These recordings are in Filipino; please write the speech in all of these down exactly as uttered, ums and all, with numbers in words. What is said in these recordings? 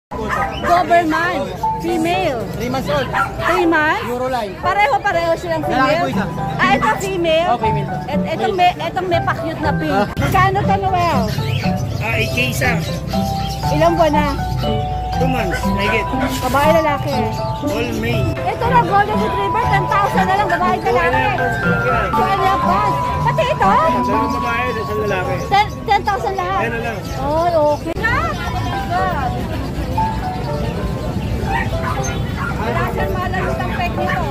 Doberman, female. three months old. three months? Euroline. Pareho-pareho silang female? Lalaki po isa. Ah, ito female? Oh, female to. Et, itong, may, itong may pa-cute na pink. Magkano to, Noel? Ah, eight K isa. Ilang buwan na? two months, mahigit. Babae, lalaki. All May. Ito na, Golden Retriever, ten thousand na lang, babae, lalaki. Buwan na pa. Pati ito? Dalawang babae, isang lalaki. ten thousand lahat? Yan na lang. Oh, okay na. Wala siyang malalos ng peg nito.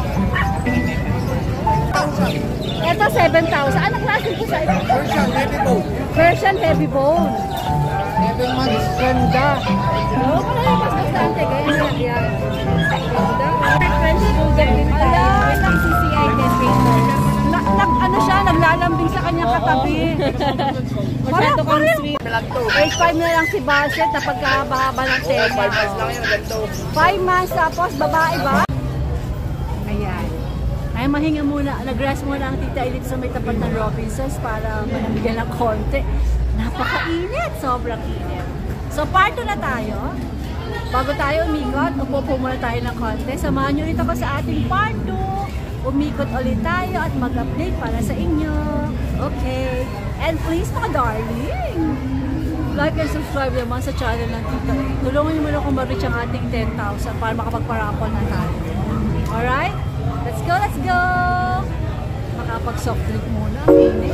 Ito, seven thousand. Anong klase po sa ito? Persian, heavy bone. Persian heavy bone. seven months. Ganda. Oo, pala yung mas bastante. Ganyan lang yan. Ganda. French Bulldog din. Ala, isang C C I tester. Na, nag, ano siya, naglalambing sa kanyang katabi. Masyado kang sweet. age five na lang si Bassett na pagkababa ng tenga. five months lang yun, ganito. five months tapos babae ba? Ayan. Ay, mahinga muna. Nag-rest muna ang tita Elite sa may tapat ng Robinsons para manamigyan ng konti. Napakainit. Sobrang init. So, part two na tayo. Bago tayo umikot, upo po muna tayo ng konti. Samahan nyo ulit ako sa ating part two. Umikot ulit tayo at mag-update para sa inyo. Okay. And please, mga darling, like and subscribe naman sa channel ng Tita A. Tulungan niyo muna kung ma-reach ang ating ten thousand para makapagparapon na tayo. Alright? Let's go, let's go! Makapag-soft drink muna. Init.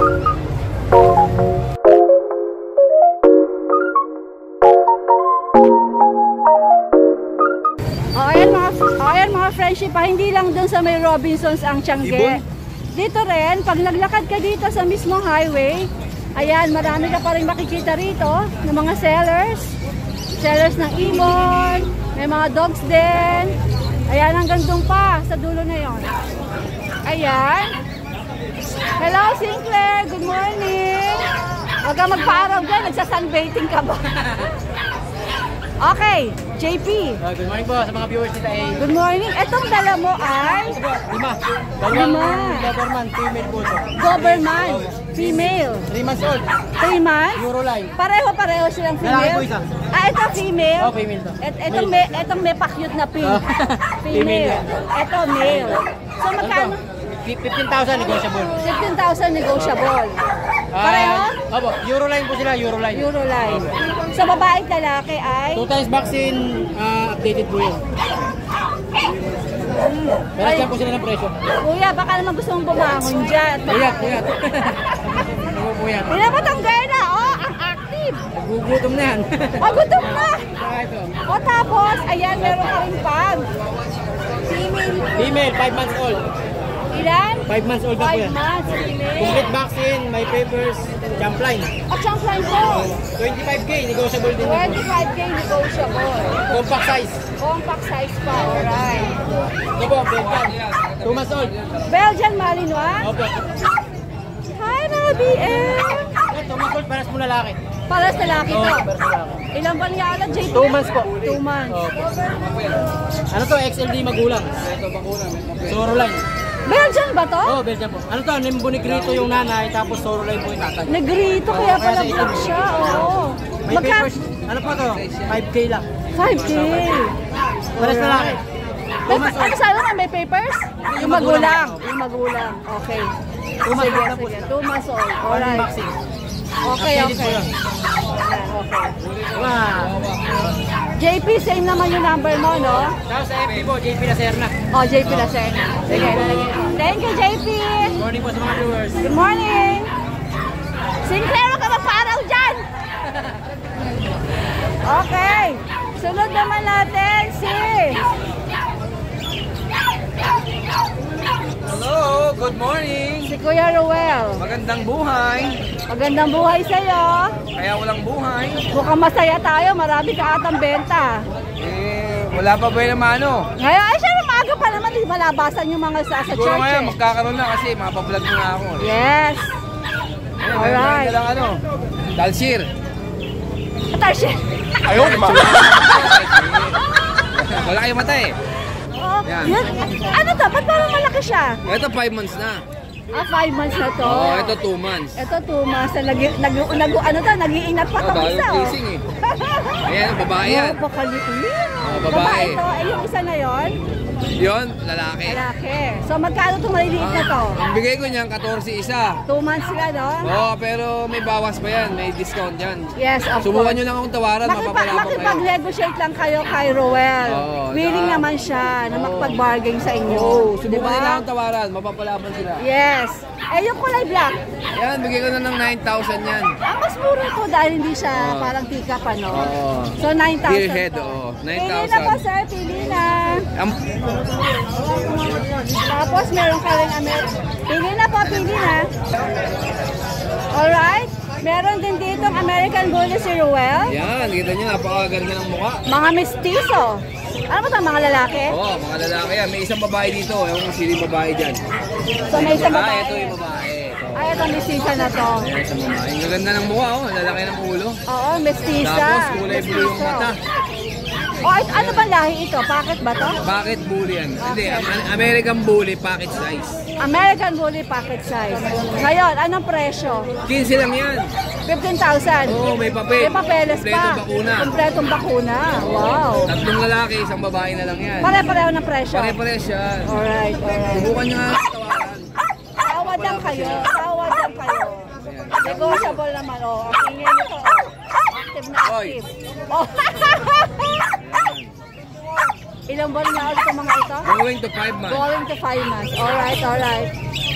O, ayan mga, o, ayan mga friendship ha, hindi lang dun sa may Robinsons ang Tiangge. Dito rin, pag naglakad ka dito sa mismong highway, ayan, marami ka pa rin makikita rito ng mga sellers. Sellers ng ibon, may mga dogs din. Ayan, hanggang doon pa, sa dulo na yon. Ayan. Hello, Sinclair. Good morning. Huwag ka magpa-araw dyan, nagsasunbathing ka ba? Okay, J P. Uh, good morning po sa mga viewers nila A. Good morning. Etong dala mo ay? Lima. Dalawang Lima. Doberman, female po ito. Doberman, female. three months old. three months? Euroline. Pareho-pareho silang female? Lalaki po isa. Ah, ito female? Oh, female to. Et, etong, may, etong may pa-cute na pink. Oh. Female. Ito male. So magkano? fifteen thousand negotiable. fifteen thousand negotiable. Pareho? Uh, opo, Euroline po sila, Euroline. Euroline. So babae at lalaki ay? Two times vaccine, uh, updated po yun. Pero Ay, dyan po sila ng presyo. kuya, baka naman gusto mong bumangon dyan. Puyat, puyat. Ano po yan? Pinapatanggay na, oh, ang active. Nagugutom na yan. Pagutom na. Saka ito. O tapos, ayan, meron ka rin pag. Female. Female, five months old. Ilan? five months old na po five yan. months, female. Complete vaccine, may papers, jump line. At siyang fly po. twenty-five K, negotiable din. twenty-five K negotiable. Compact size. Compact size pa, alright. Ito po, Belgian. two months old. Belgian Malinois. Opo. Hi, mga B M. two months old, paras mo lalaki. Para sa lalaki Oo, to. paras lalaki. Ilang buwan yan, J P? Two months po. Two months. Opo. Ano to, X L D magulang. Ito, magulang. Soro line. Belgian ba to? Oo, Belgian po. Ano to, Nimbo Negrito yung nanay, tapos Soro line po yung tatay. Negrito, kaya pala Kasi black ito. siya. Oo. May Magka papers. Ano po to? five K lang. five K. Paras lalaki. May, ano sana nga, may papers? Yung magulang. Yung magulang. Okay. Two months Sige, old na po sige. siya. Two months old. One Alright. vaccine. Okay, Updated po okay. yun. Ayan, okay. Wow. J P, same naman yung number mo, no? Tapos sa F B po, J P Lacerna. Oh, J P Lacerna. Sige, lalagyan ko. Thank you, J P. Good morning po sa mga viewers. Good morning. Sinclair, huwag ka magparaw dyan. Okay. Sunod naman natin si... Hello, good morning. Si Kuya Ruel. Magandang buhay. Magandang buhay sa'yo. Kaya walang buhay. Mukhang masaya tayo. Marami ka atang benta. Eh, wala pa ba yung mano? Ngayon, ay siya, maaga pa naman. Di malabasan yung mga sa, sa Siguro church ngayon, eh. magkakaroon na kasi mapablog na nga ako. Yes. Ayun, Alright. meron na lang ano, Dalsir. Atarshi. Ayun, ma. Wala kayong mata eh. Oh, Yan. yun. Ano to? Ba't parang malaki siya? Ito five months na. Ah, five months na to. Oo, ito two months. Ito two months na nag, nag, nag, ano to, nag-iingat pa Oh, itong bagong isa. Oh. kissing eh. Ayan, babae yan. Oh, pakaliit. Oh, babae. ito. Eh, yung isa na yon, Yun, lalaki. lalaki. So, magkano itong maliliit na to? Ang bigay ko niyan, fourteen isa. Two months sila, no? Oo, pero may bawas pa yan. May discount yan. Yes, of Subukan course. nyo lang akong tawaran, Makipag, mapapalabang kayo. makipag-negotiate lang kayo kay Roel. Oo, Willing na- naman siya na Oo. makipag-bargain sa inyo. Oo, Di subukan ba? nila akong tawaran, mapapalaban sila. Yes. Eh, yung kulay black, Yan, bigay ko na ng nine thousand yan. ang mas mura to dahil hindi siya Oo. parang tika pa, no? Oo. So, nine thousand Spearhead, to. oo. Pili na nine thousand. po, sir. Pili na. Ang- Tapos, meron ka rin Amer... Pili na po, pili na. Alright. Meron din dito ang American Bully si Ruel. Yan, kita nyo, napakaganda ng mukha. Mga mestizo. Ano ba ito, mga lalaki? Oo, mga lalaki yan. May isang babae dito. Ewan kung sino yung babae dyan. So, may isang Ah, babae. ito yung babae. Ito. Ay, ito mestiza na to. Ayan, isang babae. Ang gaganda ng mukha, oh. Ang lalaki ng ulo. Oo, mestiza. Tapos, kulay blue yung Mestizo. mata. O, it- ano ba lahi ito? Packet ba to? Bakit bully yan? Hindi, Am- American bully, package size. American Bully packet size. Ngayon, anong presyo? fifteen lang yan. fifteen thousand. Oo, may papel. May papeles pa. Kompletong bakuna. Kompletong bakuna. Wow. Tatlong lalaki, isang babae na lang yan. Pare-pareho ng presyo. Pare-pares yan. Alright, alright. Subukan nyo nga ang tawaran. Tawad lang kayo. Tawad lang kayo. Negotiable naman, oh. Ang ingay nito, oh. Active na Oy. active. Oh. Ilang buwan na ulit ang mga ito? Going to five months. Going to five months. Alright, alright.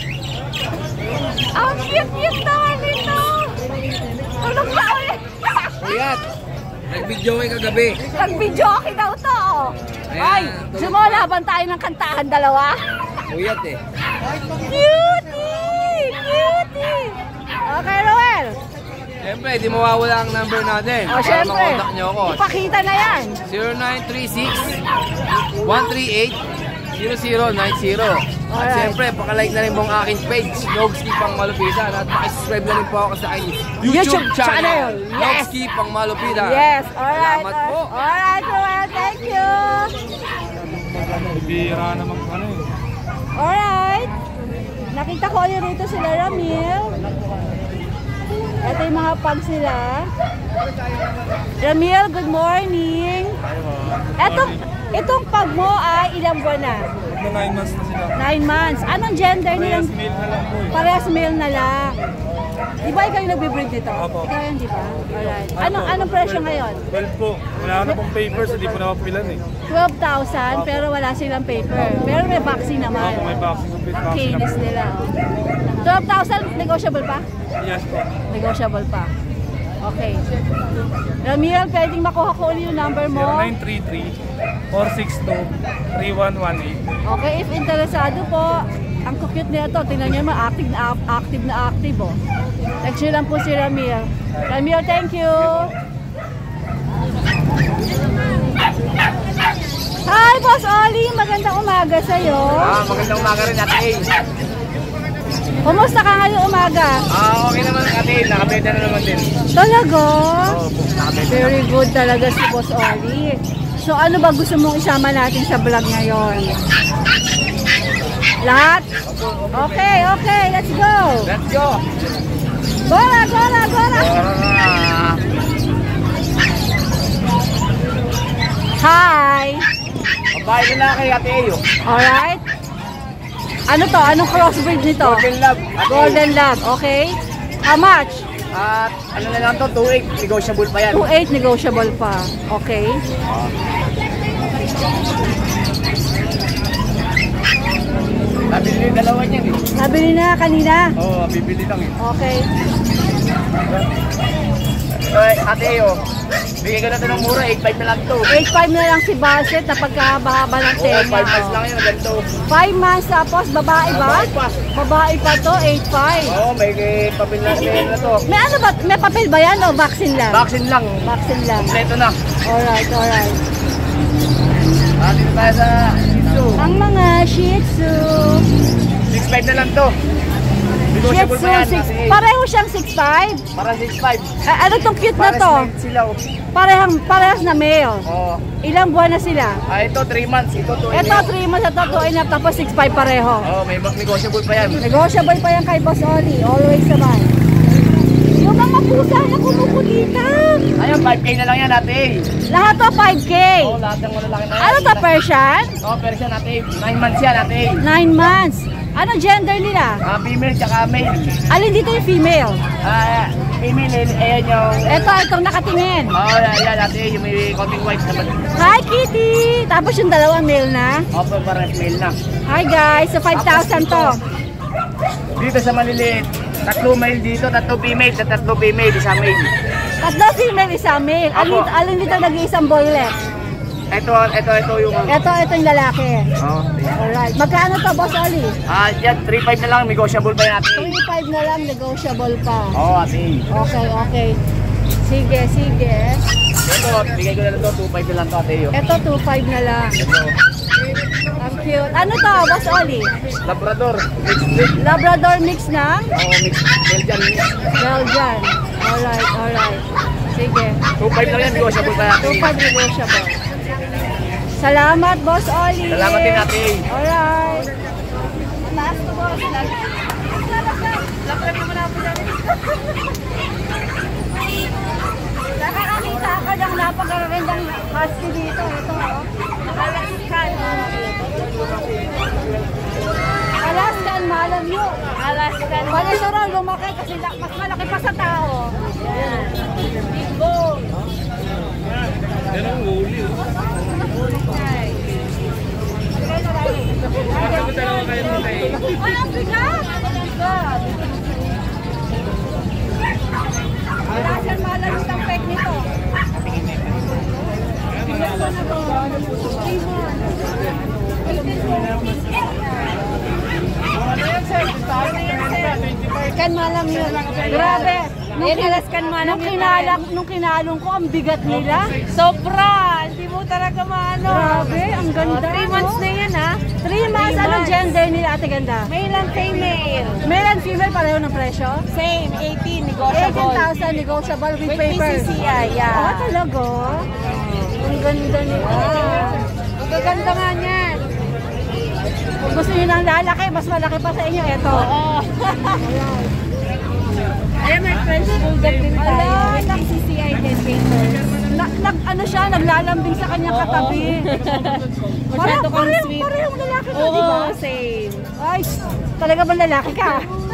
Ang cute-cute naman nito! Tulog na ulit! Kuyat, nag-video kayo kagabi. Nag-video okay daw to, oh. Ayan, Ay, tulog sumulaban tayo ng kantahan dalawa. Kuyat eh. Cutie! Cutie! Okay, Roel. Siyempre, di mawawala ang number natin. Oh, Para syempre. makontak nyo ako. Ipakita na yan. zero nine three six, one three eight, zero zero nine zero. At Alright. siyempre, pakalike na rin po ang aking page, Nogski Pang Malupitan. At pakisubscribe na rin po ako sa aking YouTube, YouTube channel. channel, Yes. Nogski Pang Malupitan. Yes, alright. Salamat po. Alright, Roel. Thank you. Bira naman ano eh. Alright. Nakita ko ulit rito sila Ramil. Ito yung mga pag sila. Ramil, good morning. Etong, itong pag mo ay ilang buwan na? Magna nine months na sila. Nine months. Anong gender nilang? Male na lang po eh. Parehas male na lang. Di ba ikaw yung nagbe-breed nito? Opo. Ikaw yun, di ba? Alright. Anong, anong presyo ngayon? twelve po. Wala na pong papers, hindi po napapilan eh. twelve thousand pero wala silang paper. Pero may vaccine naman. Ako may boxing complete Ang boxing kinis nila. oh. twelve thousand negotiable pa? Yes po. Negotiable pa. Okay. Ramil, pwedeng makuha ko ulit yung number mo. zero nine three three, four six two, three one one eight. Okay, if interesado po, ang cute nito, tingnan niyo naman, active na active na active oh. Text niyo lang po si Ramil. Ramil, thank you. Hi, Boss Oli. Magandang umaga sa'yo. Ah, magandang umaga rin, Ate A. Kumusta ka ngayong umaga? Ah, okay naman, Ate A. Nakabenta na naman din. Talaga? Oo po, nakabenta. Very good talaga si Boss Oli. So ano ba gusto mong isama natin sa vlog ngayon? Lahat? Okay, okay. Let's go. Let's go! Gora, gora, gora. Ah, Hi. babae lalaki, Ate A. oh. Alright. Ano to? Anong crossbreed nito? Golden Love, Ate A. Golden Lab. Okay. How much? At ano na lang to, two eight, negotiable pa yan. two eight negotiable pa. Okay. Nabili yung dalawa niyan eh. Nabili na kanina. Oo, oh, bibili lang eh. Okay. Ay, Ate A, oh. Bigay ko na ito ng mura, eight five na lang to. eight five na lang si Bassett na pagkahaba ng Oo, tenga. five months lang yun, ganito. five months tapos babae ba? Babae pa. Babae pa to, eight five. Oo, may papel na na to. May ano ba? May papel ba yan o vaccine lang? Vaccine lang. Vaccine lang. Kompleto na. Alright, alright. Ah, dito tayo sa Shih Ang mga Shih Tzu. six five na lang to. Shih Negotiable Tzu, pa yan, six, Ate A. pareho siyang six five. Para six five. Ah, ano tong cute na to? Sila, oh. Parehang, parehas na male. Oh. Ilang buwan na sila? Ah, ito three months, ito two and Ito, three months, ito, two and a half, tapos six five pareho. Oh, may mag negotiable pa yan. Negotiable pa yan kay Boss Oli. Always naman. Yung mga pusa na kumukulitan. Ayun, five K na lang yan natin. Lahat to five K. Oh, lahat ng malalaki na yan. Ano to, Persian? Oh, Persian natin. nine months yan natin. nine months. Ano gender nila? Ah, female tsaka male. Alin dito yung female? Ah, female, eh, ayan yung... Ito, itong nakatingin. Oh, yan, yan natin. Yung may konting white naman. Hi, Kitty! Tapos yung dalawa male na. Oh, parang male na. Hi, guys. So, five thousand to. Dito sa maliliit, tatlo male dito, tatlo female, tatlo female, isa male. Tatlo female, isa male. Alin, Apo. alin dito nag-iisang boylet? Ito, ito, ito yung... Ito, ito yung lalaki. Oh, Alright. Magkano to, Boss Oli? ah, yan, three five na lang, negotiable pa yan natin. three five na lang, negotiable pa. Oh, ate. Okay, okay. Sige, sige. Ito, bigay ko na lang to, two five na lang to, ate. Yo. Ito, two five na lang. Ito, Ang cute. Ano to, Boss Oli? Labrador, mixed breed. Labrador mix ng Oh, mixed, Belgian mix. Belgian. Alright, alright. Sige. two five lang yan, negotiable pa yan. two five negotiable. Salamat, Boss Oli. Salamat din, ate. Alright. Last to, Boss. Lakad mo muna po dyan. Nakakakita ka ng napakagandang husky dito. Ito, oh. Alaskan. Alaskan, malam yun. Alaskan. Bali ito raw, lumaki kasi mas malaki pa sa tao. Yan. Go. Yan ang huli. Bakit dalawa kayo nila eh? Ay, ang bigat! Ang bigat! Wala siyang malalas ng peg nito. Bigat ko na to. Kan malam yun. Grabe. Nung, Alaskan malam nung, yun. kinalak, nung kinalong ko, ang bigat nila. Sobra! Hindi mo talaga maano. Grabe, ang ganda. Three months no? na yan ha. Three months. Three Anong months. gender nila, ate ganda? Male and female. Male and female, pareho ng presyo? Same, eighteen, eighteen negotiable. thousand negotiable with, With papers. P C C I, yeah. Oh, talaga? Ang ganda nila. Ang gaganda nga niyan. Kung gusto niyo ng lalaki, mas malaki pa sa inyo. Ito. Oo. Ayan, may French Bulldog din tayo. Ala, With P C C I din papers. Na, nag, ano siya, naglalambing sa kanyang katabi. Masyado kang Parehong- sweet. Parehong lalaki na, Oo, di ba? same. Ay, talaga bang lalaki ka?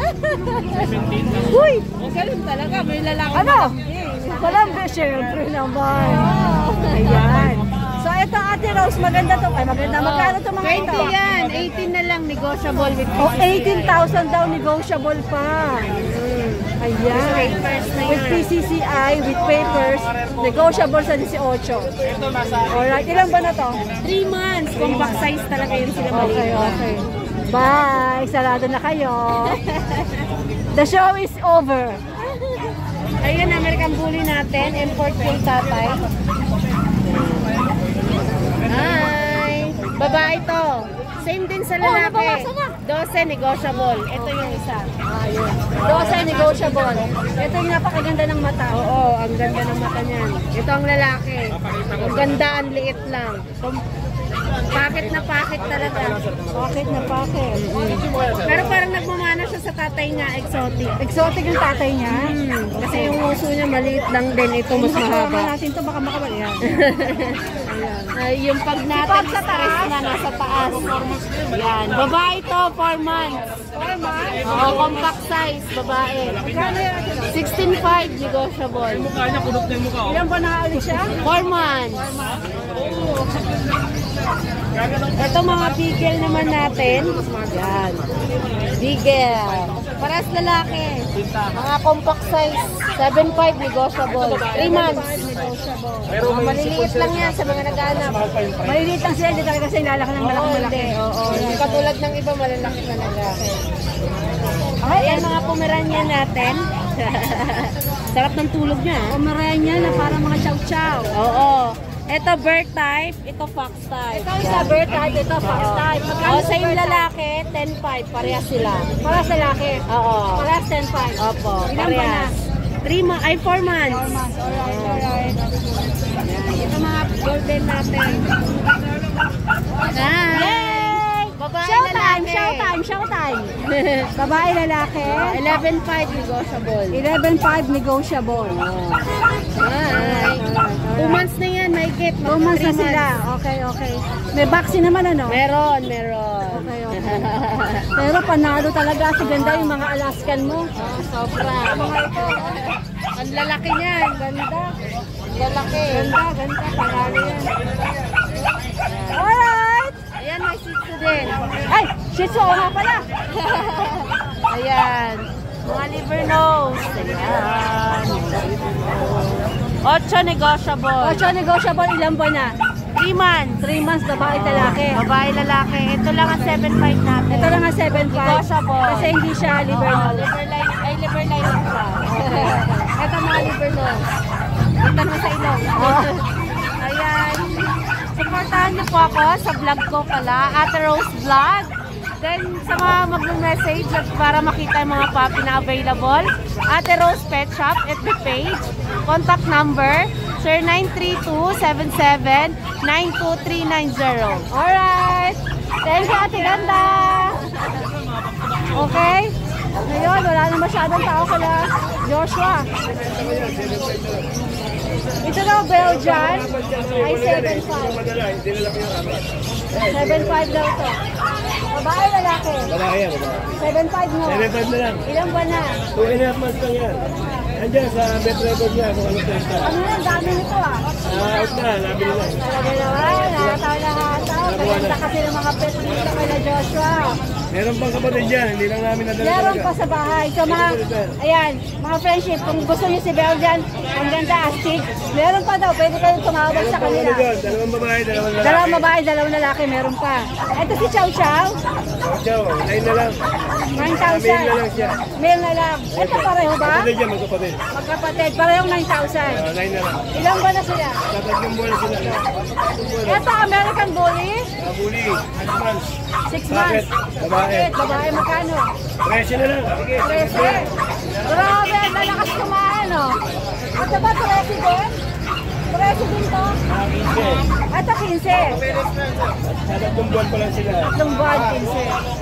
Uy, Ganun talaga, may lalaki. ano? Walang be, syempre naman. Ayan. So, ito Ate Rose, maganda to. Ay, maganda. Magkano to mga ito? twenty yan, eighteen na lang negotiable with P C C I. Oh, eighteen thousand daw negotiable pa. Ayan. Papers na With yan. P C C I, with papers, negotiable sa eighteen. Alright, ilan ba na to? Three months, compact size talaga yun sila Okay, maliit. okay. Bye! Sarado na kayo. The show is over. Ayun, American Bully natin, import yung tatay. Hi! Babae to. Same din sa Oh, lalaki. nababasa na. twelve negotiable. Ito yung isa. Ayun. Dose negotiable. Ito yung napakaganda ng mata. Oo, ang ganda ng mata niyan. Ito ang lalaki. Ang ganda, ang liit lang. Tum- Pakit na pakit talaga. Bakit na bakit? Pero parang nagmamana siya sa tatay niya, exotic. Exotic yung tatay niya. Hmm, kasi yung uso niya maliit lang din. Ito mas Makakama mahaba. natin to baka makawala yan. Ay, yung pag natin Pag sa stress taas? na nasa taas. Yan. Babae to, four months. four months? Oo, compact size, babae. Magkano yan? sixteen five negotiable. Mukha niya, kunot na yung mukha. oh. Ilan ba nakaalis siya? four months. Ito mga bigel naman natin. Yan. Bigel. Paras lalaki. Mga compact size. seven five negotiable. three months. Pero Mga maliliit lang yan sa mga nag-aanap. Maliliit lang sila, hindi talaga sila lalaki ng Oo, malaki-malaki. hindi. Oo, Yung katulad ng iba, malalaki talaga. Ayan mga Pomeranian natin. Sarap ng tulog niya. ah. Pomeranian na parang mga chow-chow. Oo. Ito bird type, ito fox type. Ito isa bird type, ito fox type. Magkano Oh, sa same bird type? lalaki, ten five, parehas sila. Para sa lalaki. Oo. Para sa ten five. Opo, Ilan ba na? parehas. three months, ay four months. four months. Alright, alright. Yan, ito mga golden natin. Yan. Yay! Babae, Showtime, lalaki. showtime, showtime. Babae, lalaki. eleven five negotiable. eleven five negotiable. Ay. Two months na yan, may kit. Two months na sila. Okay, okay. May vaccine naman ano? Meron, meron. Okay, okay. Pero panalo talaga. Si ganda yung mga Alaskan mo. Ah, sobra. Mga ito. Ang lalaki niyan. Ganda. Lalaki. Ganda, ganda. Panalo yan. Alright! Ayan, may Shih Tzu din. Ay! Shih Tzu nga pala! Ayan. Mga liver nose. Ayan. Ocho negotiable. Ocho negotiable, ilang buwan na? Three months. Three months, babae, lalaki. Babae, lalaki. Ito lang ang seven five natin. Ito lang ang seven five. Negotiable. Kasi hindi siya liver Oo, nose. liver line. Ay, liver line lang siya. Ito mga liver nose. Ito mo sa ilong. Ayan. Supportahan niyo po ako sa vlog ko pala, Ate Rose Vlog. Then, sa mga mag-message at para makita yung mga puppy na available, Ate Rose Pet Shop, F B page, contact number, zero nine three two, seven seven, nine two three nine zero. Alright! Thank you, Ate Ganda! Okay? Ngayon, wala na masyadong tao kala Joshua. Ito daw, Belgian, ay seven five. seven five daw to. Babae, lalaki. Babae yan, babae. seven five mo. seven five na lang. Ilang buwan na? two and a half months lang yan. Andiyan sa bet record niya kung ano testa. Ano yan? Dami nito ah. Ah, out na, nabili lang. Talaga naman, nakataw-nakataw. Kaya kasi ng mga pet dito kay Joshua. Meron pang kapatid dyan, hindi lang namin nadala Meron pa sa bahay. So mga, ayan, mga friendship, kung gusto niyo si Belgian, ang ganda, astig. Meron pa daw, pwede kayong tumawag sa kanila. Dalawang babae, dalawang lalaki. Dalawang babae, dalawang lalaki, meron pa. Ito si Chow Chow, Chow, nine na lang. nine Male thousand. na lang siya. Male na lang. Ito pareho ba? Kapatid yan, magkapatid. Magkapatid, parehong nine thousand. Ah, nine na lang. Ilang ba na sila? Tatlong buwan na sila. Ito, American Bully, Nabuli, six months. six Bakit? months. Babae. Bakit? Babae, magkano? Presyo na lang. Sige. Trese. Grabe, ang lalakas kumain, oh. Ito ba, Trese din? Trese din to? Ah, quince. Ito, quince. Tatlong buwan pa lang sila. Tatlong buwan, quince.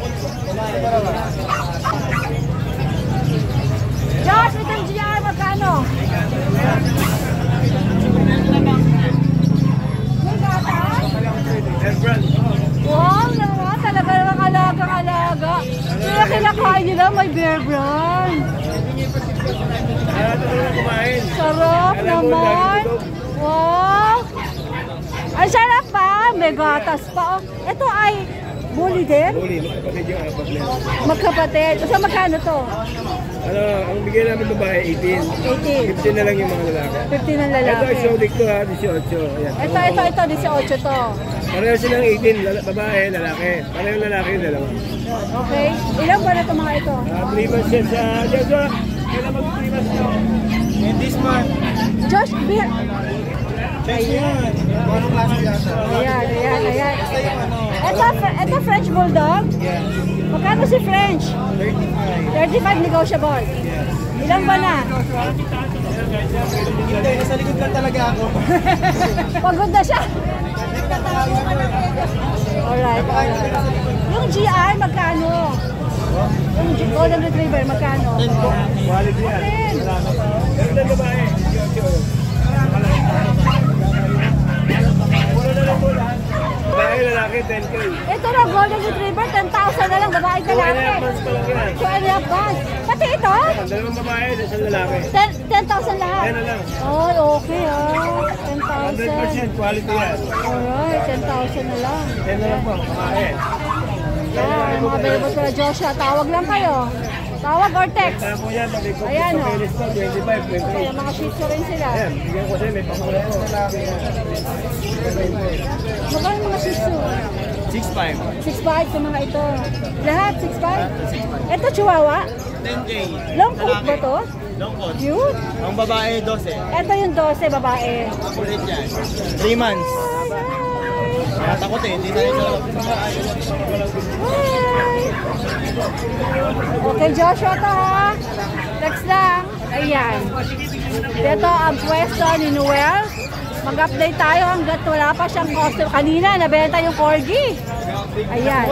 Josh, itong G R, magkano? May gata? Air brand. Wow, naman, talaga namang alagang-alaga. Kaya kinakain nila, may bear brand. Ah, ito na kumain. Sarap Alam mo, naman. dahil ito. Wow! Ang sarap pa! May gatas pa. Oh. Ito ay bully din? Huli, kapatid yung apat na. Magkapatid. So magkano to? Ano, ang bigay namin babae, eighteen. eighteen. fifteen na lang yung mga lalaki. fifteen ng Ito, lalaki. exotic to ha, eighteen. Ayan. Ito, ito, ito, eighteen to. Pareho silang eighteen, lala- babae, lalaki. Pareho lalaki yung dalawa. Okay. Ilan ba na ito mga ito? Ah, three months yan sa Joshua. Kailan mag three months na? And this month. Josh, beer. Check yan. Anong klase yata? Ayan, ayan, ayan. Ito, fr- ito French Bulldog. Yes. Magkano si French? thirty-five. thirty-five negotiable. Ilan ba na? Hindi, nasa likod lang talaga ako. Pagod na siya. Alright, alright. Yung G R, magkano? Yung G- Golden Retriever, magkano? Quality yan. Ten. Ganda babae. Puro na lang po lahat. Babae, lalaki, ten K. Ito na, Golden Retriever, ten thousand na lang, babae ka Two and a half lalaki. months pa lang yan. two and a half months. Pati ito? Ang dalawang babae, isang lalaki. ten thousand lahat. Ten na lang. Oh, okay ah. ten one hundred thousand. percent quality yan. Alright, ten thousand na lang. ten na lang po, babae. Yan, mga available sa Joshua. Tawag lang kayo. Tawag or text. Kaya po yan, pag ikaw Ayan, sa oh. Phoenix pa, twenty-five, Kaya twenty-eight. mga shih tzu rin sila. Ayan, bigyan ko sa'yo, may pangkula ko. Magkano mga shih tzu? six five. six five sa mga ito. Lahat six five? Ito chihuahua? ten K. Long coat ba to? Long coat. Cute. Ang babae, twelve. Ito yung twelve, babae. Kulit yan. three months. Kaya takot eh, hindi tayo sa... Hi. Okay, Joshua to ha. Text lang. Ayan. Ito ang pwesto ni Noel. Mag-update tayo hanggat wala pa siyang customer. Kanina, nabenta yung corgi. Ayan.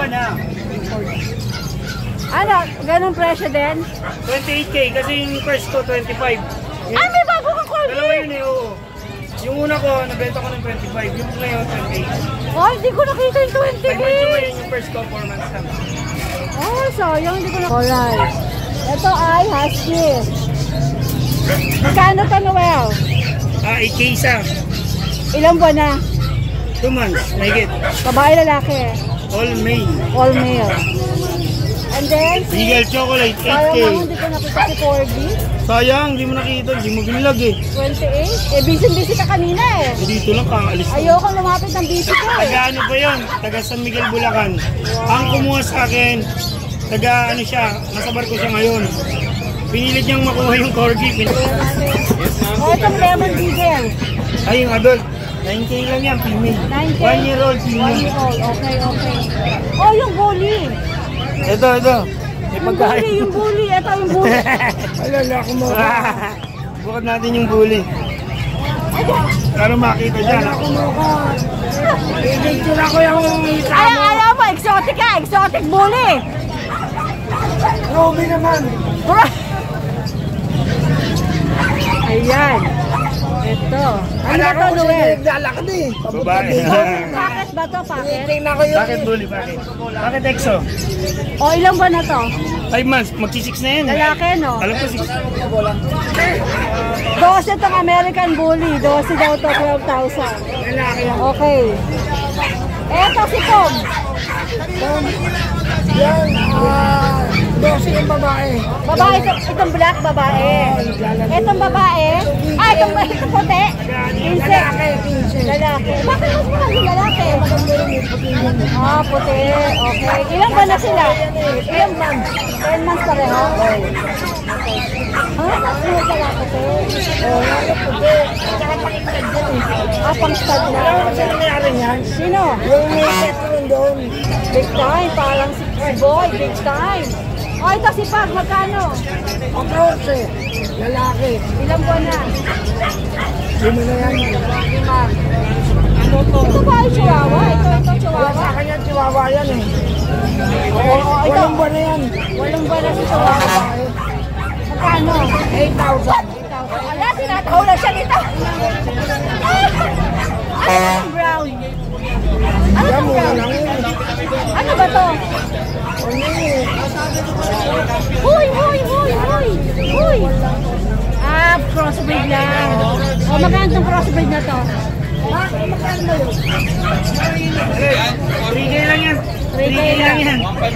Ano, ganun presyo din? twenty-eight K kasi yung first ko twenty-five. Ay, may bago kang corgi! Dalawa yun eh, oo. Yung una ko, nabenta ko ng twenty-five. Yung ngayon, twenty-eight. Oh, hindi ko nakita yung twenty five K. months yung ngayon yung first ko, four months lang. Oh, sayang, hindi ko na... Alright. Ito ay husky. Magkano to, Noel? Ah, eight K isa. Ilang buwan na? two months, mahigit. Babae, lalaki. All male. All male. And then, Eagle chocolate, eight sayang K. naman hindi ko nakita si Corgi. Sayang, di mo nakita, di mo binilag eh. twenty-eight. Eh, busy-busy ka kanina eh. Eh, dito lang kakaalis ko. Ayoko lumapit ng busy ko eh. Taga ano pa yun? Taga San Miguel, Bulacan. Ang kumuha sa akin, taga ano siya, nasa barko siya ngayon. Pinilit niyang makuha yung corgi. Pin- Oh, itong lemon beagle. Ay, yung adult. nine K lang yan, female. nine K. One year old, One female. year old. Okay, okay. Oh, yung bully. Ito, ito. May Yung bully, yung bully. Ito yung bully. Alala ko mo. Bukod natin yung bully. Para makita dyan. Ako mo ko. Picture ako yung Ay, alam mo, exotic ka. Exotic bully. Ruby naman. Ayan. Ito. Ano ba ito, Noel? Naglalakad eh. Babae. Packet ba ito, packet? Bakit bully? Bakit? Bakit exo? O, ilang buwan na to? five months. Magsi-six na yan. Lalaki, no? Alam ko six. twelve itong American Bully. twelve daw to, twelve thousand. Lalaki yan. Okay. Eto si Tom. Yan. Ah, twelve yung babae. Babae, ito, itong black babae. Itong babae. Ah, itong, itong puti. fifteen. Lalaki. Bakit mas mahal yung lalaki? Ah, puti. Okay. Ilang ba na sila? Ilang months? ten months pareho? Okay. Ah, mas mahal pala puti. Oh, puti. Ah, pang stud na. Sino nangyari yan? Sino? Yung may set rin doon. Big time. Parang si boy. Big time. Oh, ito si Pag. Magkano? Approach eh. Lalaki. Ilang buwan na? Lima na yan. Lima. Ito ba ay chihuahua? Ito, ito chihuahua. Sa kanya chihuahua yan eh. Oo, oo, ito. Walang buwan na yan. Walong buwan na si chihuahua. Magkano? eight thousand. Ala, tinatawa lang siya dito. Ano yung brown? Ano yung brown? Ano ba to? Huy, huy, huy, huy. Huy. Ah, crossbreed lang. O, magkano itong crossbreed na to? three K lang yan. three K lang yan.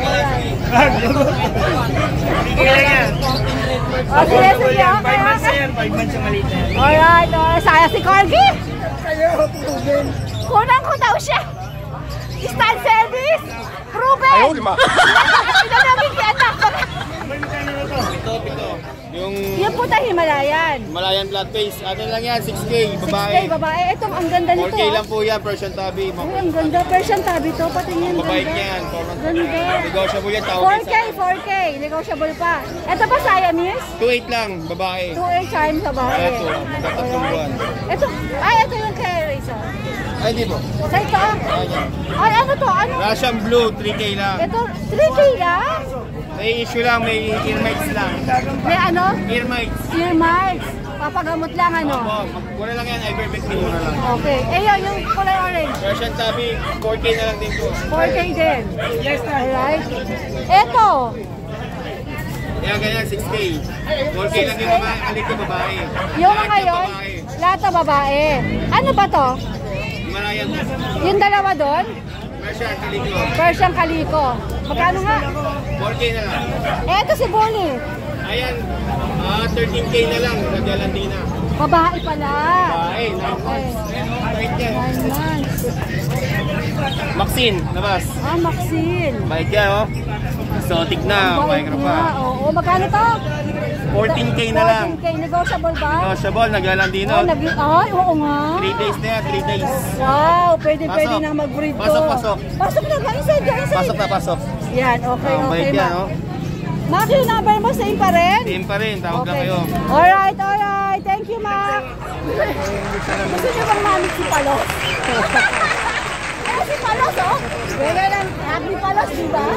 three K lang yan. O, sige, sige. Yan, Okay, five months na okay. yan. five months yung maliit na yan. Alright, alright. Sayang si Corgi. Kayo, proven. Kunang ko daw siya. Stand service. Proven. Ayaw, lima. Ito namin kaya anak. Pito, pito. Yung Yan po tayo Himalayan. Malayan flat face. Ano lang yan, six K, six babae. K babae. Itong ang ganda four nito. K ah. lang po yan, Persian Tabby. Ay, ang ganda. Persian tabi to. Pati niya ang Mabait ganda. yan. Ganda. Negotiable yan, tawag four K, four K. Negotiable pa. Ito pa Siamese. two eight lang, babae. two eight times babae. Ito, magkatatlong buwan. Ito, ay, ito yung kay Razor. Ay, hindi po. Sa ito. Ayan. Ay, ano to? Ano? Russian Blue, three K lang. Ito, three K lang? May issue lang, may ear mites lang. May ano? Ear mites. Ear marks. Papagamot lang ano? Opo, mura lang yan, ivermectin mura lang. Okay. Eh, yun, yung kulay orange. Persian Tabby, four K na lang din po. four K din. Yes, alright. Ito. Yan, ganyan, six K. four K lang yung babae, alit yung babae. Yung Lahat mga yung yun, babae. lahat ng babae. Ano ba to? Himalayan, Yung dalawa doon? Persian, kaliko. Persian Calico. Magkano nga? four K na lang. Eh, ito si Bully. Ayan, ah, thirteen K na lang, naglalandi na. Babae pala. Babae, nine months. Bait yan. Nine months. Maxine, labas. Ah, Maxine. Bait yan, oh. Exotic na, Bait micro niya. pa. Oo, magkano to? fourteen K na lang. fourteen K. Negotiable ba? Negotiable, naglalandi Oh, na. nag ay, oo nga. three days na yan, three days. Wow, pwede pwede Pasok. na mag-breed to. Pasok, pasok. Pasok na ba? Inside ka, inside. Pasok na pasok. Yan, okay, Oh, okay bait ma. yan, oh. Mac, yung number mo, same pa rin? Team pa rin, tawag lang kayo. Alright, alright. Thank you, Mac. Gusto niyo bang mamit si Palos? Eh, si Palos, oh. Wala lang, happy Palos, di ba?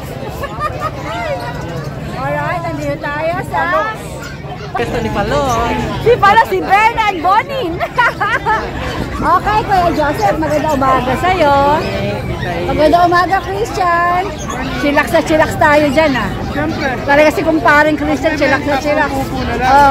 Alright, nandito tayo sa... Pwesto ni Palon. Si Palos, si Bernard Bonin. Okay, Kuya Joseph, maganda umaga sa'yo. Maganda umaga, Christian. Chillax na chillax tayo dyan, ah. Siyempre. Talaga si kumparing Christian, chillax na chillax. Oh,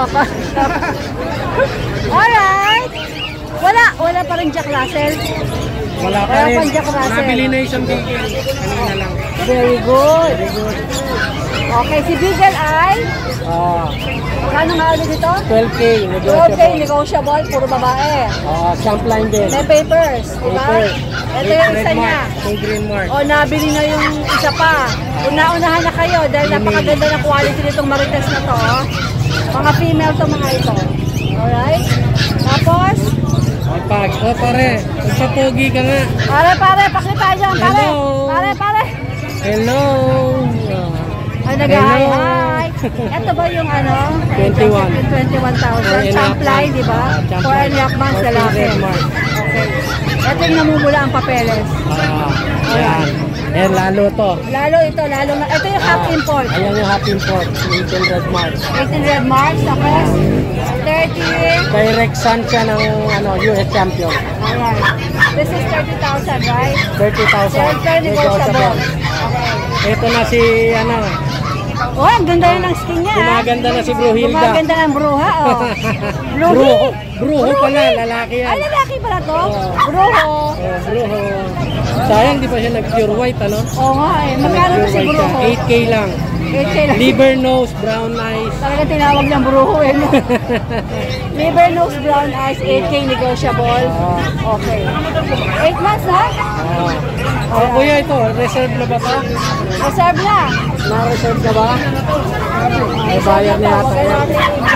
alright. Wala, wala pa rin Jack Russell. Wala pa Wala rin. pang Jack Russell. Nabili na yung isang bigil. Kanina lang. Very good. Very good. Okay, si Beagle ay? Ah, Kano nga ulit ito? twelve K. Okay, negotiable, puro babae. Ah, champ line din. May papers, di ba? Papers. Ito yung isa Red niya. mark. May green mark. O, nabili na yung isa pa. Una-unahan na kayo dahil napakaganda ng quality nitong Marites na to. oh. Mga female to mga ito. Alright? Tapos, Ay, pag. Oh, pare. Magpapogi ka nga. pare, pare, pakita dyan, pare. Hello. Pare, pare. Hello. Ay, nag-hi-hi. Ito ba yung ano? twenty-one. Yung twenty-one thousand. Champ line, di ba? Ah, champ For line. and half months fourteen lalaki. red mark. Okay. Ito yung namumula ang papeles. Ah, yan. Eh, lalo to. Lalo ito, lalo na. Ito yung half import. Ayan yung half import. eighteen red mark. eighteen red marks, tapos thirty. Kay Rexan siya ng ano, U S champion. Ayan. This is thirty thousand, right? thirty thousand. Siyempre, negotiable. Okay. Ito na si, ano, Oh, ang ganda na ng skin niya. ah. gumaganda na si Bro Hilda. Gumaganda ng bruha, oh. Bruho. Bruho Bruhi. pala, lalaki yan. Ay, lalaki pala to? Oo. Bruho. Oh, Bruho. Sayang, di pa siya nag-pure white, ano? Oo nga eh. Magkano to si Nag-pure white Bruho? siya. eight K lang. eight K lang. Liver nose, brown eyes. Talaga tinawag ng bruho eh. No? Liver nose, brown eyes, eight K negotiable. Okay. eight months na? Oh. Oh, kuya, ito, reserve na ba to? Reserve na. Na-reserve na ba? May bayad na yata yan.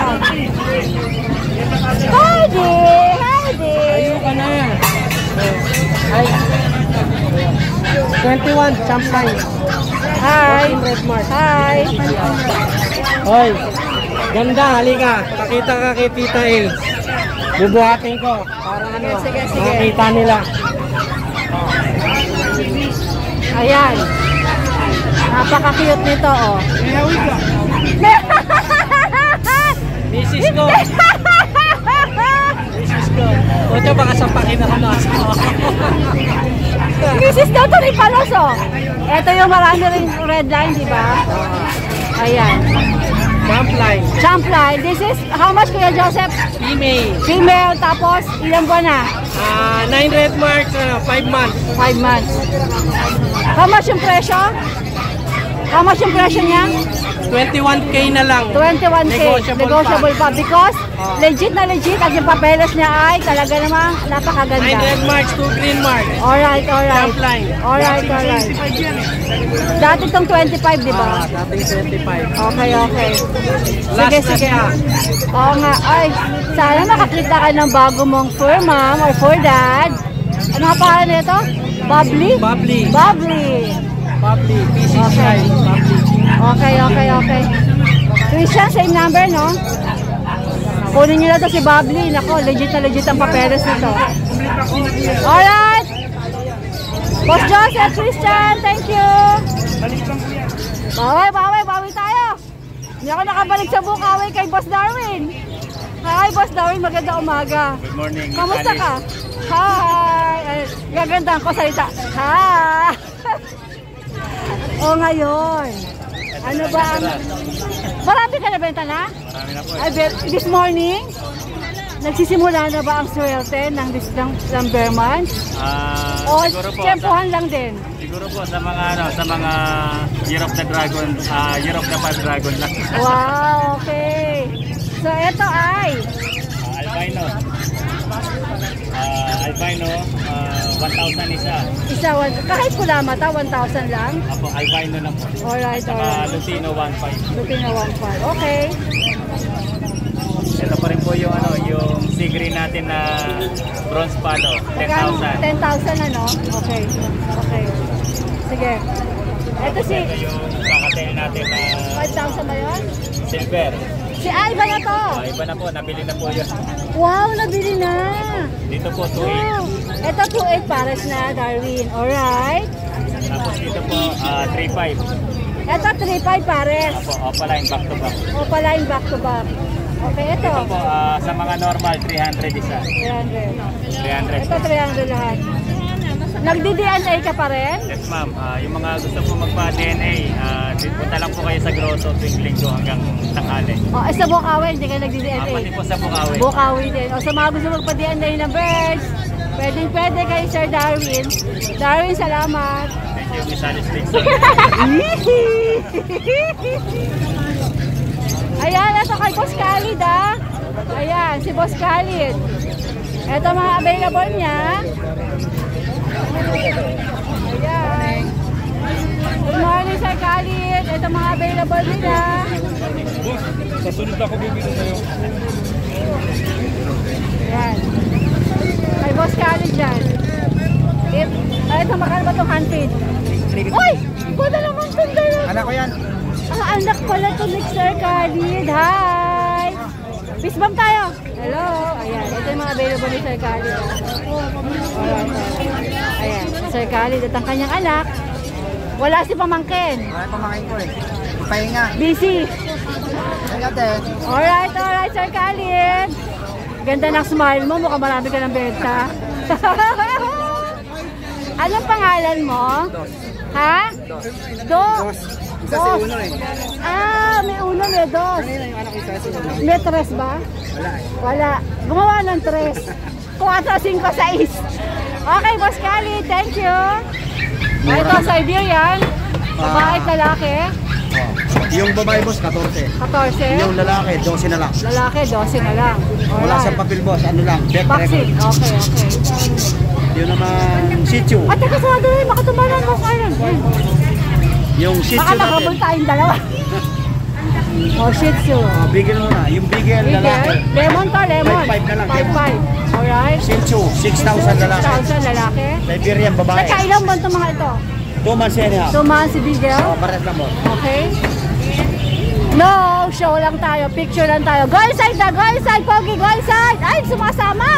Heidi! Heidi! Ayun ka na. Ay. twenty-one, champ line. Hi! fourteen red mark. Hi! Hoy, ganda, halika. Pakita ka kay Tita El. Bubuhatin ko para ano, Sige, sige. makita nila. Ayan. Napaka-cute nito, oh. Misis ko. Misis ko. O, ito baka sampakin ako na. Misis daw to ni Palos, oh. Ito yung marami rin red line, di ba? Ayan. Champ line. Champ line. This is, how much, Kuya Joseph? Female. Female, tapos ilang buwan na? Ah, nine red marks, ano, five months. Five months. How much yung presyo? How much yung presyo niya? twenty-one K na lang. twenty-one K. Negotiable Negotiable pa. Because Ah. legit na legit at yung papeles niya ay talaga namang nine napakaganda. red marks, two green marks. Alright, alright. Champ line. Alright, alright. Dati itong twenty-five, di ba? Ah, dating twenty-five. Okay, okay. Sige, Last na sige. siya. Oo nga. Ay, sana makakita ka ng bago mong fur mom or fur dad. Ano nga pangalan nito? Bubbly? Bubbly. Bubbly. Bubbly. P C Okay. size. Bubbly. Okay, okay, okay. Christian, same number, no? Kunin niyo na to si Bubbly. Nako, legit na legit ang papeles nito. Alright! Boss Joseph, Christian, thank you! Bawi, bawi, bawi tayo! Hindi ako nakabalik sa Bukawi kay Boss Darwin. Hi, Boss Darwin, maganda umaga. Good morning. Kamusta ka? Hi! Ay, gagandaan ko salita. Hi! O ngayon, ano ba ang... Marami ka nabenta na? Marami na po. Ay, be- this morning, nagsisimula na ba ang swerte ng, ng, ng Berman? Ah, O siguro po, tiyempohan lang din? siguro po sa mga ano, sa mga Year of the Dragon, ah, Year of the Five Dragon lang. Wow, okay. So, ito ay Ah, albino. Ah, albino, ah, one thousand isa. isa, one, kahit pula mata, one thousand lang. Apo, albino na po. Alright, Saka alright. Lutino, one five. Lupin na one five. Okay. Ito pa rin po yung ano, yung sea green natin na bronze palo, ten thousand. ten thousand ano? Okay. Okay. Sige. Ito si Yung kakatail natin na five thousand ba yun? silver. Si ah, iba na to. Ah, iba na po, nabili na po yun. Wow, nabili na. Dito po, two eight. Wow. Ito two eight pares na, Darwin. Alright. Tapos dito po, ah, three five. Ito three five pares. Apo, opaline, back to back. Opaline back to back. Okay, ito. Ito po, ah, sa mga normal, three hundred isa. three hundred. three hundred. Ito three hundred lahat. Nagdi-D N A ka pa rin? Yes ma'am, Ah, yung mga gusto po magpa-D N A, uh, punta lang po kayo sa grotto tuwing linggo hanggang tanghali. O, eh, sa Bukawi, hindi ka nagdi-D N Ah, A. pati po sa Bukawi. Bukawi din. O, sa mga gusto magpa-D N A ng birds, pwedeng pwede kay Sir Darwin. Darwin, salamat. Thank you, Miss Alice Dixon. Ayan, ito kay Boss Khalid, ah. Ayan, si Boss Khalid. Ito mga available niya. Ayan. Good morning, Sir Khalid. Ito mga available nila. Sa sunod ako bibili sa'yo. Ayan. Kay Boss Khalid dyan. It, ay, ito, makano ba itong handfeed? Uy! Ikaw na naman itong dalawa. Anak ko yan. Ah, anak pala ito ni Sir Khalid. Hi! Peace bomb tayo. Hello. Ayan. Ito yung mga available ni Sir Khalid. Alright. Ayan. Sir Khalid at ang kanyang anak. Wala si pamangkin. Wala pamakain ko eh. Pahinga. Busy. Pahinga din. Alright, alright, Sir Khalid. Ganda ng smile mo. Mukhang marami ka ng benta. Anong pangalan mo? Ha? Dos. Isa si Uno eh. Ah, may uno, may dos. Kanina yung anak ko isa si Uno. May tres ba? Wala eh. Wala. Gumawa ng tres. Kuwatro, singko, sais. Okay, Boss Khalid. Thank you. Ito, Siberian. Babae at lalaki. Oh. Yung babae boss, fourteen. fourteen. Yung lalaki, twelve na lang. Lalaki, twelve na lang. Wala sa papel boss, ano lang, death Vaccine. record. Okay, okay. Yung naman Shih Tzu. At teka, sa doon, makatumalan mo kayo. Yung Shih Baka Tzu natin. makabul tayong dalawa. Oh, Shih Tzu. Oh, bigel mo na. Yung bigel, Bigel. lalaki. Lemon to, lemon. five five na lang. five five. Alright. Shih Tzu, six thousand lalaki. six thousand lalaki. Siberian babae. Nagkailang ba itong mga ito? two months and a half. Tumahan si Bigel. Oh, pares lang boss. Okay. No, show lang tayo. Picture lang tayo. Go inside na, go inside, Pogi, go inside. Ay, sumasama.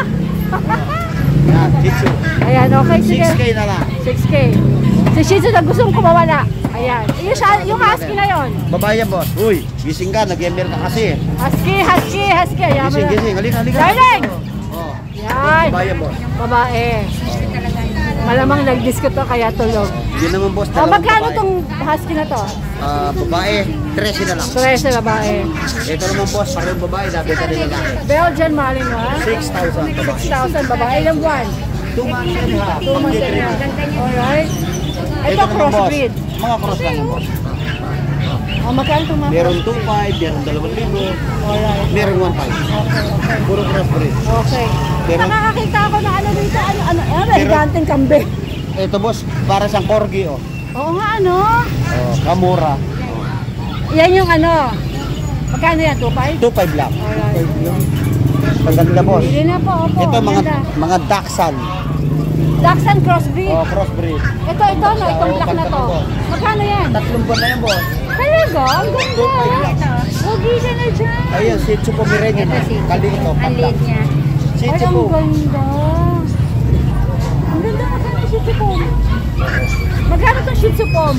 Yan, Shih Tzu. Ayan, okay, sige. six K na lang. six K. Si Shih Tzu na gustong kumawala. Ayan. Yung, sha- yung husky na yon. Babae yan boss. Uy, gising ka, nag-ember ka kasi. Husky, husky, husky. Ayan mo Gising, na. gising. Halika, halika. Darling! Oh, Yan. babae yan boss. Babae. Malamang nag-disco to kaya tulog. Yun naman boss. O, dalawang magkano babae. tong husky na to? Ah, babae, thirteen na lang. Tres na babae. Ito naman boss, parang babae, dapat ka rin lalaki. Belgian Malinois. six thousand six babae. thousand babae. Ilang buwan? two months and a half. Two months and a half. Alright. Ito, naman, boss, crossbreed. mga cross lang yan boss. O, magkano itong mga Meron two point five, meron two thousand. Alright. Meron one point five. Okay, okay. Puro crossbreed. Okay. Pero- Nakakakita ako na ano dito, ano, ano, ano, eleganteng kambing. Ito boss, para siyang corgi oh. Oo nga, ano. Oh, kamura. Yan yung ano. Magkano yan? two point five? two point five lang. Alright. Paganda boss. Hindi na po, opo. Ito mga ganda. mga Dachshund. Dachshund crossbreed. Oh, crossbreed. Ito, ito, no, itong black na to. Magkano yan? Tatlong buwan na yan boss. Talaga? Ang ganda. two point five lang. Huwag ka na dyan. Ayun, Shih Tzu Pomeranian. Kaling ito, patlak. niya. Shih Ay, Tzu ang po. ganda. Ang ganda magkano yung Shih Tzu Pom. Magkano itong Shih Tzu Pom?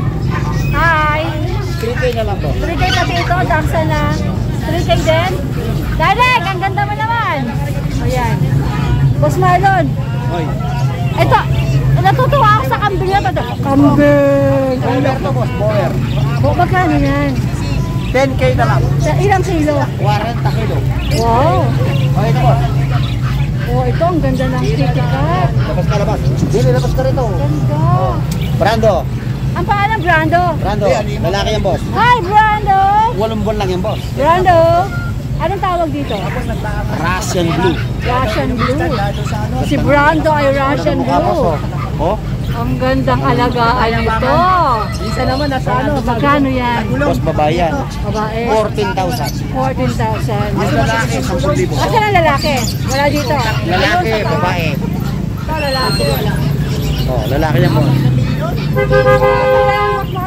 Hi. three K na lang boss. three K pati ito, Dachshund na. three K din. Direk, ang ganda mo naman. Ayan. Boss Marlon. Oy. Ito, natutuwa ako sa kambing na ito. Kambing. Power to boss, power. O, magkano yan? ten K na lang. Sa ilang kilo? forty kilo. Wow. Oh, ito boss. Oh, ito ang ganda ng kitty cat. Labas ka, labas. Dili, labas ka rito. Ganda. Brando. Ang pangalan, Brando. Brando. Lalaki yan boss. Hi, Brando. Walong buwan lang yan boss. Brando. Anong tawag dito? Russian blue. Russian Blue. Si Brando ay Russian Tapos Blue. oh. Oh. Ang gandang alagaan nito. Isa naman nasa ano. Magkano yan? Boss babae yan. Babae. fourteen thousand. fourteen thousand. Yung lalaki, ten thousand. Asan ang lalaki? Wala dito. Lalaki, babae. Ito, lalaki. Oh, lalaki yan boss. Salamat,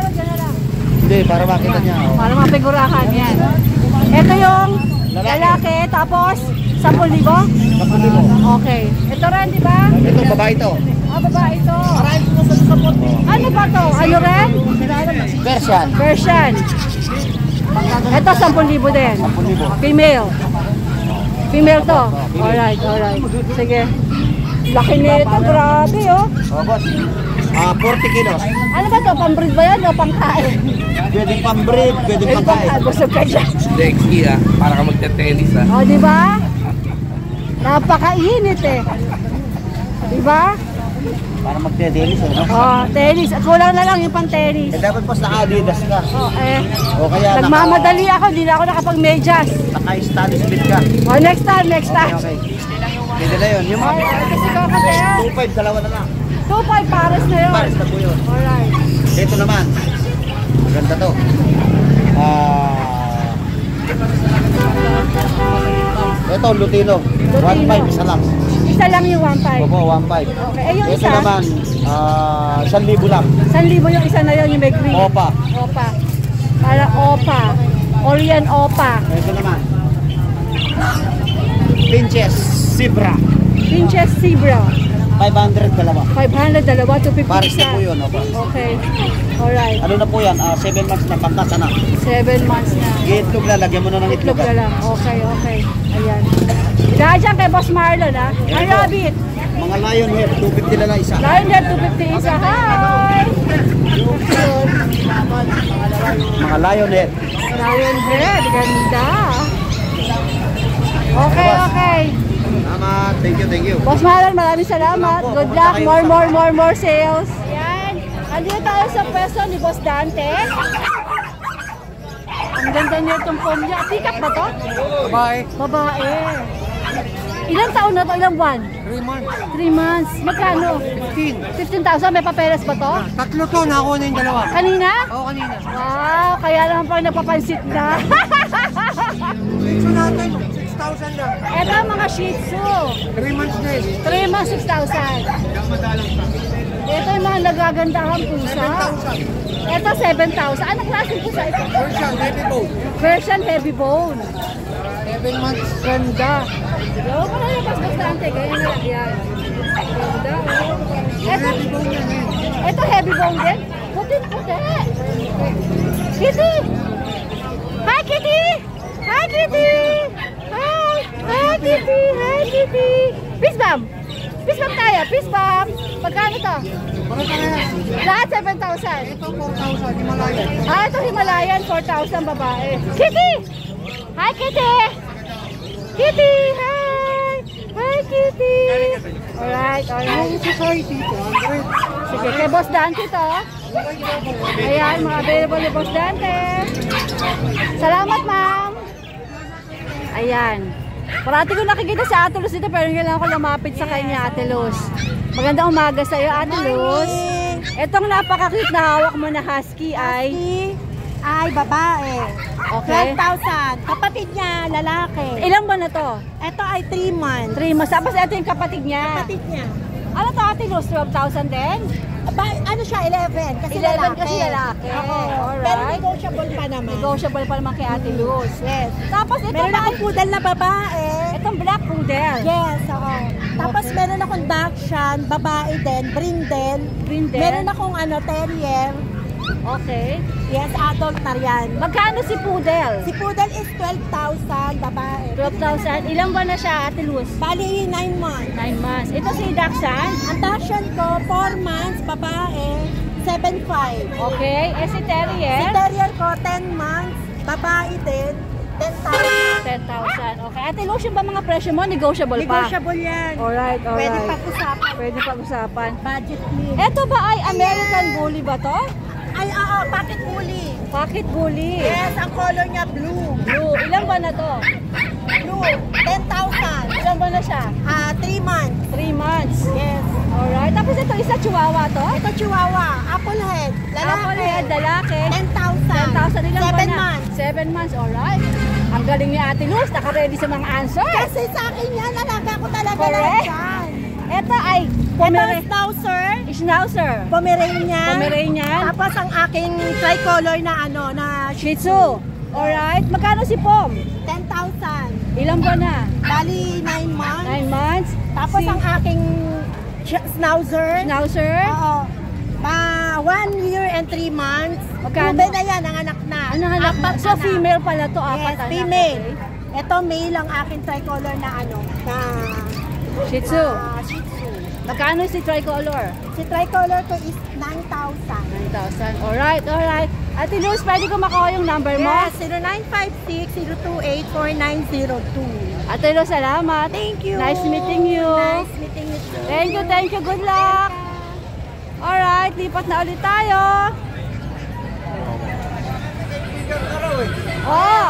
Hindi, para makita niya. Oh. Para mapigurahan yan. Ito yung lalaki, tapos ten libo? Kapag mo. Okay. Ito rin, di ba? Ito, babae ito. Ah, babae ito. Ano ba to? Ano rin? Persian. Persian. Ito, ten libo din. ten libo. Female. Female to. Alright, alright. Sige. Laki nito, grabe oh. Oh, boss. Ah, forty kilos. Ano ba to? Pambreed ba yan o pangkain? Pwedeng pambreed, pwedeng pangkain. Ah, busog ka dyan. Dexy ah, para ka magte-tennis ah. O, di ba? Napakainit eh. Di ba? Para magte-tennis, eh, no? Oh, tennis. At kulang na lang yung pang tennis. Eh, dapat boss naka-Adidas ka. Oh, eh. O kaya Nagmamadali ako, hindi na ako nakapag-medyas. naka-study split ka. Oh, next time, next Okay, time. okay. Pwede na yun. Yung Ay, mga ay, kasi ko kasi ah. two five, dalawa na lang. two five pares na yun. Pares na po yun. Alright. Ito naman. Maganda to. Ah... ito, Lutino. one five, isa lang. Isa lang yung one five. Opo, one five. Okay, eh yung Ito isa? naman, ah... one libo lang. San libo yung isa na yun, yung may green. Opa. Opa. Para opa. Korean opa. Ito naman. Pinches, Zebra. Pinches Zebra. five hundred dalawa. five hundred, dalawa, two fifty Pares na isa. po yun, opo. Okay. Alright. Ano na po yan? Ah, seven months na, pangkasa na. Seven months na. Iitlog na, lagyan mo na ng Itlog itlog. na lang. Okay, okay. Ayan. Dahil dyan kay Boss Marlon, ha? Ang rabbit. Mga lion hair, two fifty na lang isa. Lion Head, two fifty isa. Hi! Yun. Mga lion hair. Lion Head. Ganda. Okay, okay. Salamat. Thank you, thank you. Boss Marlon, maraming salamat. Good luck. More, more, more, more sales. Ayan. Andito tayo sa pwesto ni Boss Dante. Ang ganda niya itong pomya. Pick-up ba to? Bye. Babae. Ilang taon na to? Ilang buwan? three months. three months. Magkano? fifteen. fifteen thousand. May papeles ba to? Tatlo to, nakuha na yung dalawa. Kanina? Oo, kanina. Wow, kaya naman pang napapansit na. So natin, six thousand lang. Ito ang mga Shih Tzu. three months na yun. three months, six thousand. Ito yung mga nagagandahang pusa. Ito, seven thousand. Anong klaseng pusa ito? Persian, heavy bone. Persian heavy bone. seven months. Ganda. Yo, pala yung mas-bastante. Ganyan na lang yan. Ganda. oh. Ito, ito heavy bone din. Puti-puti. Kitty! Hi, Kitty! Hi, Kitty! Hi! Hi, Kitty! Hi, Kitty! Peace bomb! Peace bomb tayo! Peace bomb! Pagkano to? Lahat seven thousand. Ito, four thousand, Himalayan. Ah, ito Himalayan, four thousand babae. Kitty! Hi, Kitty! Kitty! Hi! Hi, Kitty! Alright, alright. Society, two hundred. Sige, kay Boss Dante to. Ayan, mga available ni Boss Dante. Salamat, ma'am. Ayan. Parati ko nakikita si Ate Luz dito, pero ngayon lang ako lumapit sa kanya, Ate Luz. Magandang umaga sa iyo, Ate Luz. Itong napaka-cute na hawak mo na husky ay... Ay, babae. Okay. twelve thousand. Kapatid niya, lalaki. Ilang ba na to? Ito ay three months. three months. Tapos ito yung kapatid niya. Kapatid niya. Ano to, Ate Luz? twelve thousand din? Ba, ano siya, eleven. Kasi eleven lalaki. kasi lalaki. Oo. Alright. Pero negotiable pa naman. Negotiable pa naman kay Ate Luz. Yes. Tapos ito Meron ba? akong poodle na babae. Itong black poodle. Yes, oo. Tapos meron akong Dachshund, babae din, brindle. Brindle. Meron akong ano, terrier. Okay. Yes, adult na yan. Magkano si poodle? Si poodle is twelve thousand, babae. twelve thousand. Ilang buwan na siya, Ate Luz? Bali, nine months. nine months. Ito si Dachshund. Ang Dachshund ko, four months, babae, seven five. Okay. Eh si Si Terrier? terrier ko, ten months, babae din, ten thousand. ten thousand. Okay. Ate Luz, yung ba mga presyo mo? Negotiable pa? Negotiable yan. Alright, alright. Pwede pag-usapan. Pwede pag-usapan. Budget meal. Ito ba ay American Bully ba to? Ay, oo, pocket bully. Pocket Bully. Yes, ang color niya blue. Blue. Ilang buwan na to? Blue, ten thousand. Ilang buwan na siya? Ah, three months. three months. Yes. Alright. Tapos ito, isa Chihuahua to? Ito chihuahua, apple head, lalaki. Apple head, lalaki. ten thousand. ten thousand. Ilang buwan Seven na? months. seven months. Alright. Ang galing ni Ate Luz. Naka-ready sa mga answer. Kasi sa akin yan, alaga ko talaga Correct. lang yan. Ito ay Pomere- Ito, Schnauzer. Schnauzer. Pomeranian. Pomeranian. Tapos ang aking tricolor na ano, na Shih Tzu. Alright. Magkano si Pom? ten thousand. Ilang buwan na? Bali, nine months. Nine months. Tapos Si ang aking ch- Schnauzer. Schnauzer. Oo. Pa one year and three months. Magkano? Ube na yan, ang anak na. Anong anak? Apat So, anak. female pala to. Apat Yes, anak. female. Okay. Ito, male ang aking tricolor na ano, na Shih Tzu. ah, Shih Tzu. Magkano si Tricolor? Si tricolor ko is nine thousand. nine thousand. Alright, alright. Ate Luz, pwede ko makuha yung number mo? Yes, zero nine five six, zero two eight, four nine zero two. Ate Luz, salamat. Thank you. Nice meeting you. Nice meeting you too. Thank you, thank you. Good luck. Alright, lipat na ulit tayo. Oh.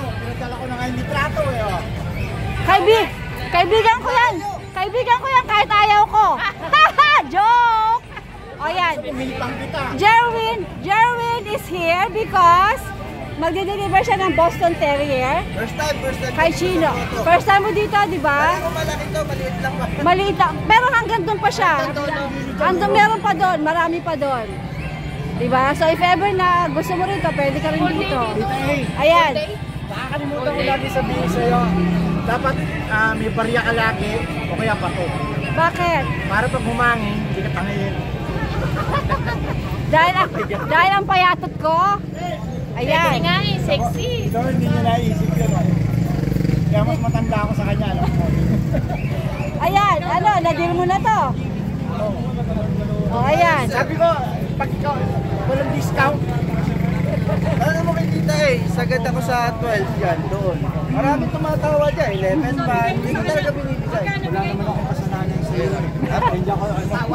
Kaibig, kaibigan ko yan. Kaibigan ko yan kahit ayaw ko. Joke! O yan. Jerwin, Jerwin is here because magde-deliver siya ng Boston Terrier. First time, first time. Kay Chino. First time mo dito, di ba? Malaki to, maliit lang pa. Maliit lang. Pero hanggang doon pa siya. Hanggang meron pa doon. Marami pa doon. Di ba? So if ever na gusto mo rito, pwede ka rin dito. Ayan. Nakakalimutan ko lagi sabihin sa'yo. Dapat ah, may barya ka lagi o kaya pato. Bakit? Para pag humangin, hindi ka tangayin. Dahil, ang- dahil ang payatot ko. Ayan. Sexy. Ito hindi niya naisip yun. eh. Kaya mas matanda ako sa kanya. Alam mo. Ayan. Ano, na-deal mo na to. O, ayan. Sabi ko, pag ikaw, walang discount. Ano mo kay tita eh, sagad ako sa twelve yan, doon. Marami tumatawa dyan, eleven pa, hindi ko talaga binibigay. Wala naman akong kasananan sa iyo. Hindi ako ano.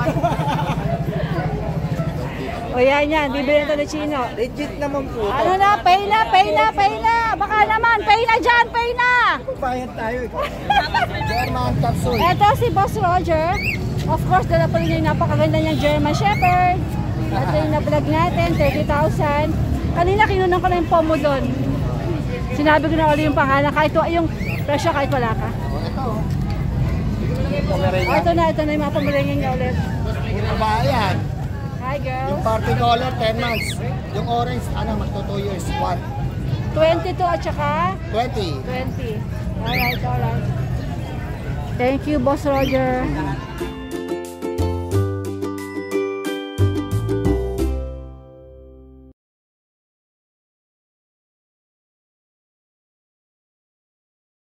O, yan, yan. Bibili na to ni Chino. Legit naman po. Ano na? Pay na, pay na, pay na. Baka naman, pay na dyan, pay na. Bayad tayo eh. German capsule. Eto si Boss Roger. Of course, dala pa rin yung napakaganda niyang German Shepherd. Ito yung na-vlog natin, thirty thousand. Kanina kinunan ko na yung pomo doon. Sinabi ko na ulit yung pangalan. Kahit wa- yung presyo kahit wala ka. O, ito na, ito na yung mga pamalengin niya ulit. Yung bayan. Hi, Yung girls. party color, ten months. Yung orange, ano, magto two years. one. twenty-two at saka twenty. twenty. Alright, alright. Thank you, Boss Roger.